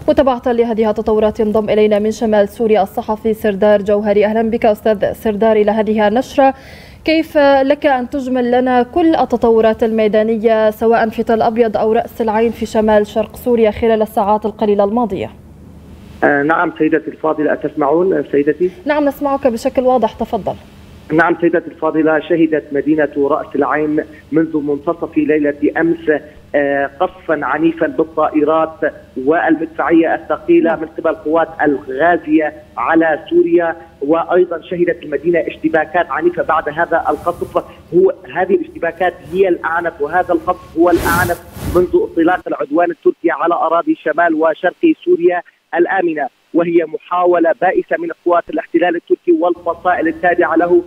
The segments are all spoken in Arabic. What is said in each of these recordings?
متابعة لهذه التطورات ينضم إلينا من شمال سوريا الصحفي سردار جوهري. أهلا بك أستاذ سردار إلى هذه النشرة. كيف لك أن تجمل لنا كل التطورات الميدانية سواء في تل أبيض أو رأس العين في شمال شرق سوريا خلال الساعات القليلة الماضية؟ نعم سيدتي الفاضلة، أتسمعون سيدتي؟ نعم نسمعك بشكل واضح، تفضل. نعم سيدتي الفاضلة، شهدت مدينة رأس العين منذ منتصف ليلة أمس قصفا عنيفا بالطائرات والمدفعية الثقيلة من قبل القوات الغازية على سوريا، وأيضا شهدت المدينة اشتباكات عنيفة بعد هذا القصف. هذه الاشتباكات هي الأعنف، وهذا القصف هو الأعنف منذ انطلاق العدوان التركي على أراضي شمال وشرق سوريا الآمنة، وهي محاولة بائسة من قوات الاحتلال التركي والفصائل التابعة له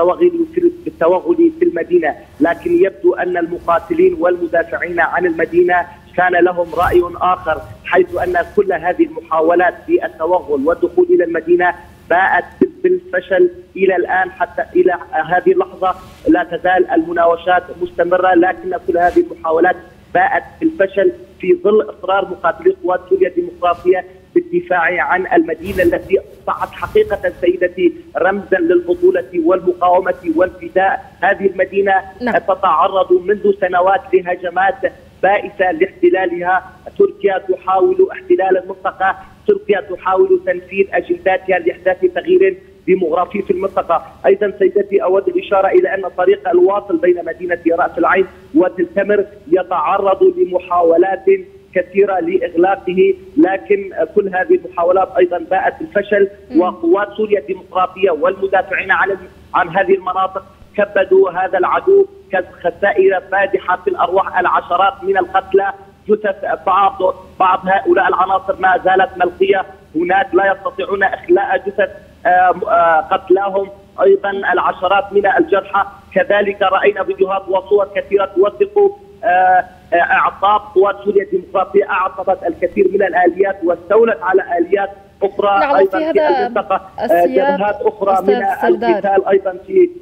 بالتوغل في المدينة. لكن يبدو أن المقاتلين والمدافعين عن المدينة كان لهم رأي آخر، حيث أن كل هذه المحاولات بالتوغل والدخول إلى المدينة باءت بالفشل إلى الآن. حتى إلى هذه اللحظة لا تزال المناوشات مستمرة، لكن كل هذه المحاولات باءت بالفشل في ظل إصرار مقاتلي قوات سوريا الديمقراطية بالدفاع عن المدينة التي أصبحت حقيقة سيدتي رمزا للبطولة والمقاومة والفداء. هذه المدينة تتعرض منذ سنوات لهجمات بائسة لاحتلالها. تركيا تحاول احتلال المنطقة، تركيا تحاول تنفيذ أجنداتها لإحداث تغيير ديموغرافي في المنطقة. أيضا سيدتي أود الإشارة إلى أن الطريق الواصل بين مدينة رأس العين وتل تمر يتعرض لمحاولات كثيرة لإغلاقه، لكن كل هذه المحاولات أيضا باءت بالفشل. وقوات سوريا الديمقراطية والمدافعين عن هذه المناطق كبدوا هذا العدو خسائر فادحة في الأرواح، العشرات من القتلى، جثث بعض هؤلاء العناصر ما زالت ملقية هناك، لا يستطيعون إخلاء جثث قتلاهم، أيضا العشرات من الجرحى. كذلك رأينا فيديوهات وصور كثيرة توثق اعطاب قوات سوريا الديمقراطيه، اعطبت الكثير من الاليات واستولت على اليات اخرى. نعم، ايضا في هذا المنطقه جبهات اخرى من القتال، ايضا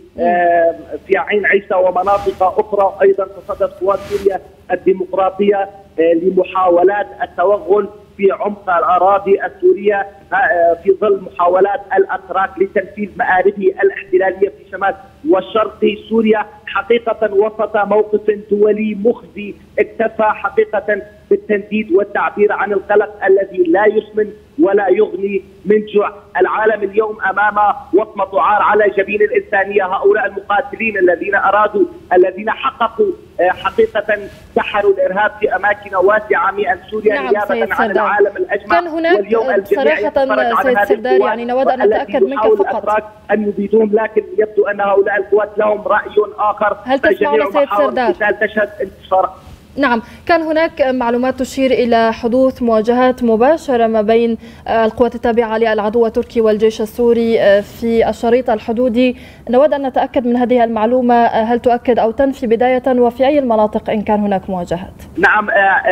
في عين عيسى ومناطق اخرى. ايضا تصدت قوات سوريا الديمقراطيه لمحاولات التوغل في عمق الاراضي السوريه في ظل محاولات الاتراك لتنفيذ مآربه الاحتلاليه في شمال وشرق سوريا. حقيقه وسط موقف دولي مخزي اكتفى حقيقه بالتنديد والتعبير عن القلق الذي لا يسمن ولا يغني من جوع. العالم اليوم امام وصمه عار على جبين الانسانيه. هؤلاء المقاتلين الذين حققوا حقيقه سحروا الارهاب في اماكن واسعه من سوريا نيابه عن العالم الاجمع. كان هناك صراحه سيد سردار، يعني نود ان نتاكد منك فقط ان يبيدون، لكن يبدو ان هؤلاء القوات لهم راي اخر. هل تسمعون سيد سردار؟ تشهد انتصار. نعم، كان هناك معلومات تشير إلى حدوث مواجهات مباشرة ما بين القوات التابعة للعدو التركي والجيش السوري في الشريط الحدودي. نود أن نتأكد من هذه المعلومة، هل تؤكد أو تنفي بداية، وفي أي المناطق إن كان هناك مواجهات؟ نعم،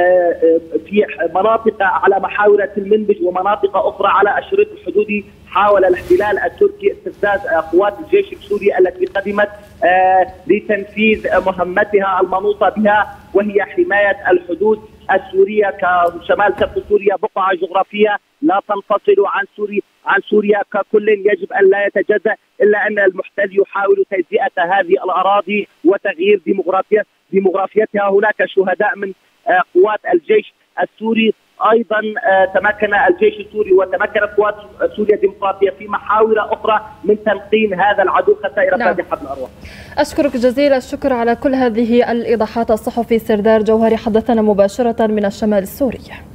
في مناطق على محاور المنبج ومناطق أخرى على الشريط الحدودي حاول الاحتلال التركي استفزاز قوات الجيش السوري التي قدمت لتنفيذ مهمتها المنوطة بها، وهي حماية الحدود السورية. كشمال شرق سوريا بقعة جغرافية لا تنفصل عن سوريا ككل، يجب أن لا يتجزأ، إلا أن المحتل يحاول تجزئة هذه الأراضي وتغيير ديموغرافيتها. هناك شهداء من قوات الجيش السوري. ايضا تمكن الجيش السوري وتمكنت قوات سوريا الديمقراطيه في محاور اخرى من تلقين هذا العدو خسائر فادحه بالارواح. اشكرك جزيل الشكر على كل هذه الايضاحات. الصحفي سردار جوهري حدثنا مباشره من الشمال السوري.